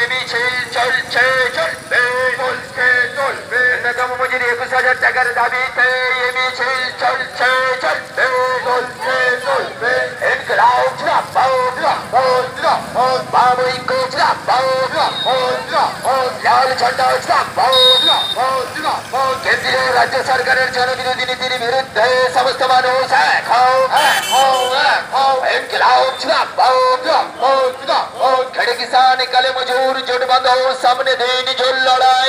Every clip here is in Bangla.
মিছিল চলছে চলবে চলছে চলবে ন্যূনতম মজুরি ২১,০০০ টাকার দাবিতে মিছিল চলছে চলবে চলছে চলবে ইনকিলাব জিন্দাবাদ জিন্দাবাদ জিন্দাবাদ বাম ঐক্য জিন্দাবাদ জিন্দাবাদ লাল ঝান্ডা জিন্দাবাদ জিন্দাবাদ জিন্দাবাদ কেন্দ্রীয় রাজ্য সরকারের জনবিরোধী নীতির বিরুদ্ধে সমস্ত মানুষ এক হও ইনকিলাব জিন্দাবাদ জিন্দাবাদ জিন্দাবাদ खड़े किसान काले मजूर जुट बंधो सामने दिन जो लड़ाई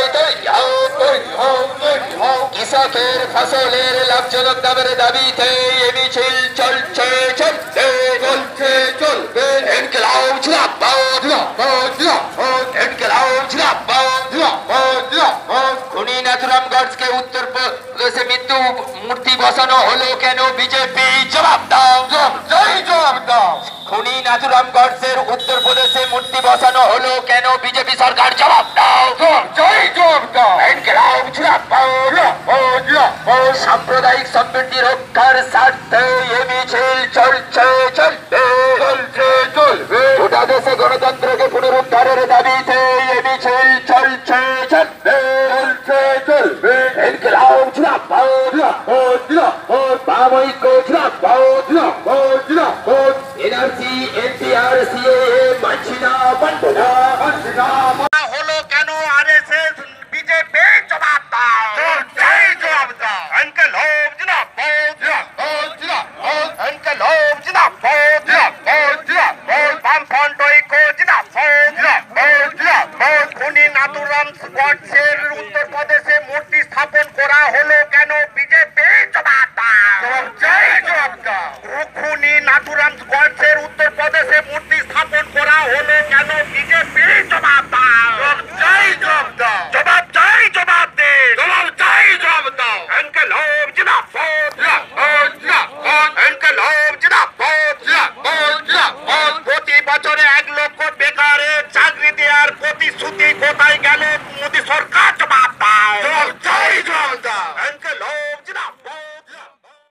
কৃষকের ফসলের লাভজনক দামের দাবিতে মিছিল চলছে চলবে চলছে চলবে ইনকিলাব জিন্দাবাদ জিন্দাবাদ জিন্দাবাদ ইনকিলাব জিন্দাবাদ জিন্দাবাদ জিন্দাবাদ খুনি নাথুরাম গডসকে উত্তর প্রদেশে মৃত্যু মূর্তি বসানো হলো কেন বিজেপি জবাব দাও জবাব দাও খুনি নাথুরাম গডসের উত্তর প্রদেশে মূর্তি বসানো হলো কেন বিজেপি সরকার জবাব দাও জবাব দাও ইনকিলাব জিন্দাবাদ সাম্প্রদায়িক সম্প্রীতি রক্ষার স্বার্থে মিছিল চলছে চলবে চলছে চলবে গোটা দেশে গণতন্ত্রকে পুনরুদ্ধারের দাবিতে মিছিল চলছে চলবে চলছে চলবে ইনকিলাব জিন্দাবাদ জিন্দাবাদ জিন্দাবাদ বাম ঐক্য জিন্দাবাদ জিন্দাবাদ জিন্দাবাদ এনআরসি এনপিআর সিএএ মানছি না মানব না হলো কেন আরএসএস বিজেপি জবাব দাও জবাব দাও ইনকিলাব জিন্দাবাদ জিন্দাবাদ জিন্দাবাদ ইনকিলাব জিন্দাবাদ জিন্দাবাদ জিন্দাবাদ বামফ্রন্ট ঐক্য জিন্দাবাদ জিন্দাবাদ জিন্দাবাদ খুনি নাথুরাম গডসের উত্তর প্রদেশে মূর্তি স্থাপন করা হলো কেন বিজেপি জবাব দাও জবাব দাও খুনি নাথুরাম গডসের উত্তর প্রদেশে